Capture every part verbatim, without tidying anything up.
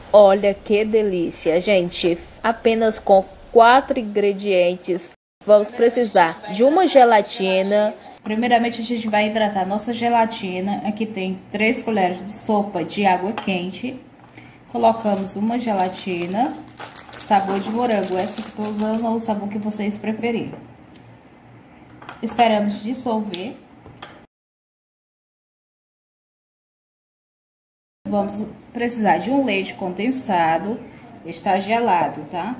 Olha que delícia, gente. Apenas com quatro ingredientes. Vamos precisar de uma gelatina. Primeiramente, a gente vai hidratar nossa gelatina. Aqui tem três colheres de sopa de água quente. Colocamos uma gelatina, sabor de morango. Essa que eu tô usando ou o sabor que vocês preferirem. Esperamos dissolver. Vamos precisar de um leite condensado. Está gelado, tá?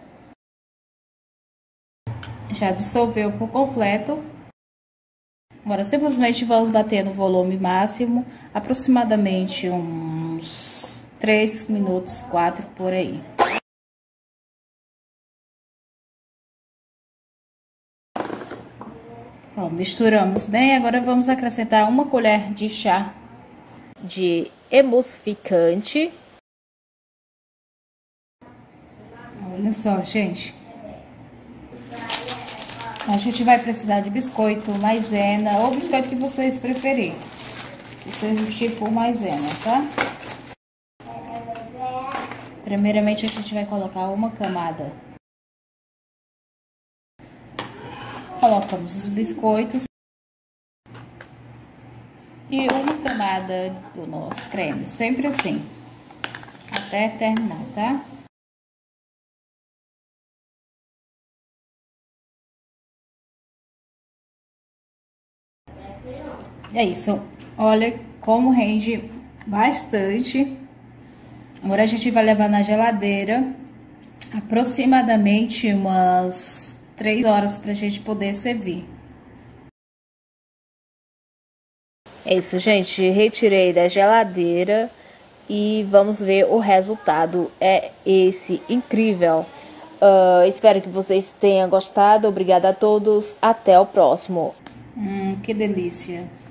Já dissolveu por completo. Agora, simplesmente vamos bater no volume máximo, aproximadamente uns três minutos, quatro por aí. Ó, misturamos bem, agora vamos acrescentar uma colher de chá de emulsificante. Olha só, gente. A gente vai precisar de biscoito, maisena ou biscoito que vocês preferirem. Que seja o tipo maisena, tá? Primeiramente, a gente vai colocar uma camada. Colocamos os biscoitos. E uma camada do nosso creme. Sempre assim. Até terminar, tá? É isso. Olha como rende bastante. Agora a gente vai levar na geladeira aproximadamente umas três horas pra gente poder servir. É isso, gente. Retirei da geladeira e vamos ver o resultado. É esse incrível. Uh, espero que vocês tenham gostado. Obrigada a todos. Até o próximo. Hum, que delícia.